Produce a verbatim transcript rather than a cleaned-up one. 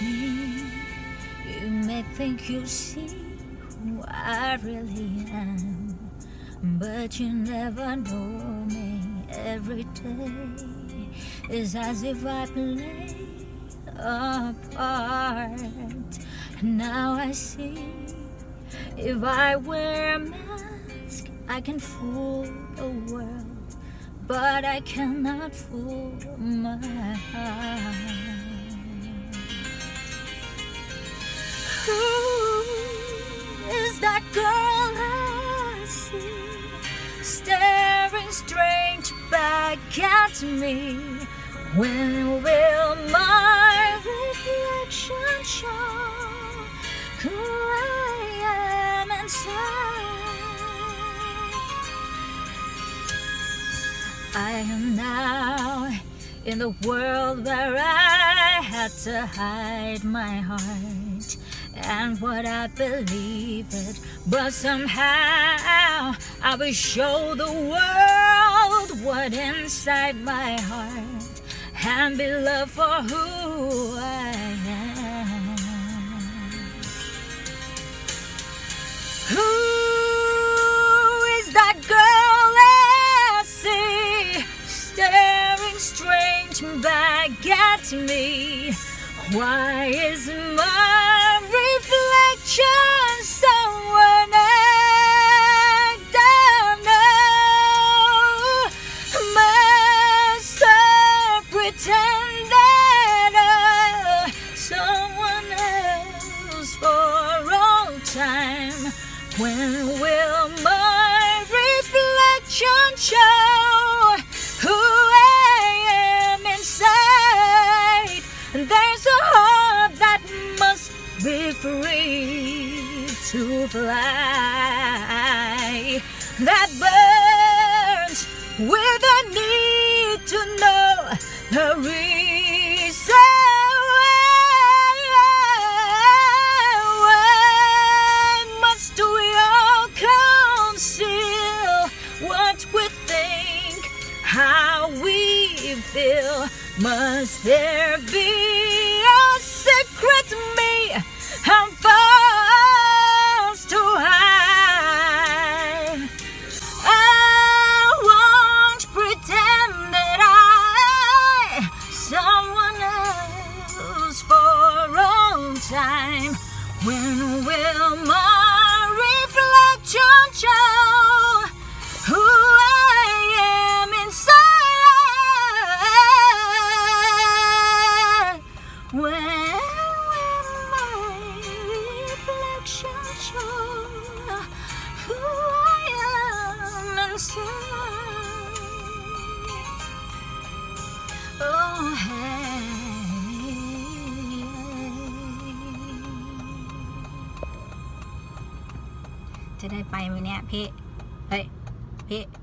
me, you may think you see who I really am, but you never know me. Every day is as if I played a part. Now I see, if I wear a mask, I can fool the world, but I cannot fool my heart. Who is that girl I see, staring strange back at me? When will my reflection show who I am inside? I am now in the world where I had to hide my heart and what I believe it, but somehow I will show the world what inside my heart and be loved for who I am. Who is that girl I see, staring strange back at me? Why is my reflection someone I don't know? Must I pretend that I'm someone else for all time? When will my reflection show who I am inside? There's a heart that must be free to fly, that burns with a need to know the reason why. Must we all conceal what we think, how we feel? Must there be a secret me I'm forced to hide? I won't pretend that I someone else for all time. When will my reflection show who I am inside? When will my reflection show who I am inside? Oh, hey.จะได้ไปไหมเนี่ยพี่ เฮ้ย พี่